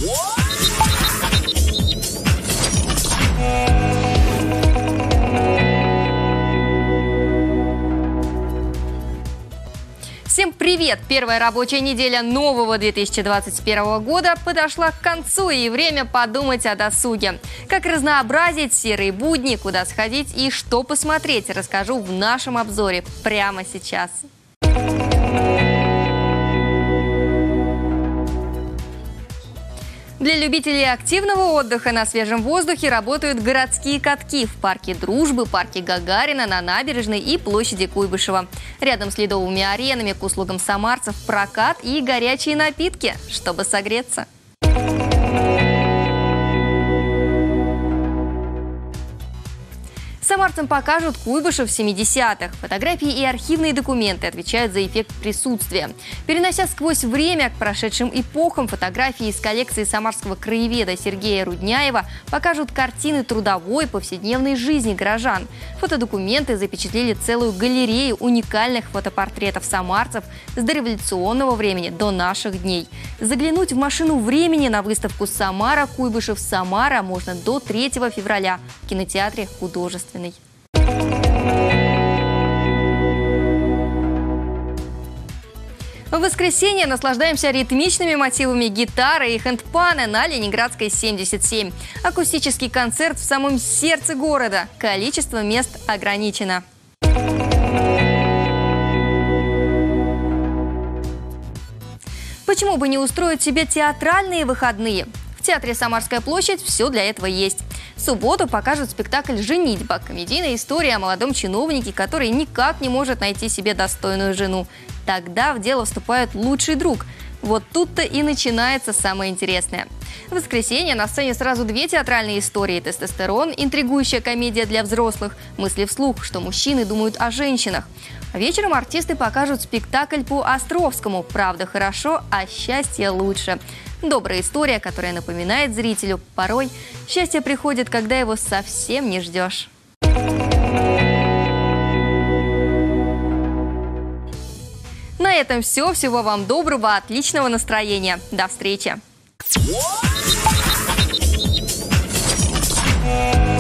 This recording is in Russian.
Всем привет! Первая рабочая неделя нового 2021 года подошла к концу, и время подумать о досуге. Как разнообразить серые будни, куда сходить и что посмотреть, расскажу в нашем обзоре прямо сейчас. Для любителей активного отдыха на свежем воздухе работают городские катки в парке Дружбы, парке Гагарина, на набережной и площади Куйбышева. Рядом с ледовыми аренами к услугам самарцев прокат и горячие напитки, чтобы согреться. Самарцам покажут Куйбышев 70-х. Фотографии и архивные документы отвечают за эффект присутствия. Перенося сквозь время к прошедшим эпохам, фотографии из коллекции самарского краеведа Сергея Рудняева покажут картины трудовой повседневной жизни горожан. Фотодокументы запечатлели целую галерею уникальных фотопортретов самарцев с дореволюционного времени до наших дней. Заглянуть в машину времени на выставку «Самара. Куйбышев. Самара» можно до 3 февраля в кинотеатре «Художественный». В воскресенье наслаждаемся ритмичными мотивами гитары и хэндпана на Ленинградской 77. Акустический концерт в самом сердце города. Количество мест ограничено. Почему бы не устроить себе театральные выходные? В театре «Самарская площадь» все для этого есть. В субботу покажут спектакль «Женитьба» – комедийная история о молодом чиновнике, который никак не может найти себе достойную жену. Тогда в дело вступает лучший друг. Вот тут-то и начинается самое интересное. В воскресенье на сцене сразу 2 театральные истории: «Тестостерон» – интригующая комедия для взрослых, «Мысли вслух», что мужчины думают о женщинах. А вечером артисты покажут спектакль по Островскому «Правда хорошо, а счастье лучше». Добрая история, которая напоминает зрителю: порой счастье приходит, когда его совсем не ждешь. На этом все. Всего вам доброго, отличного настроения. До встречи!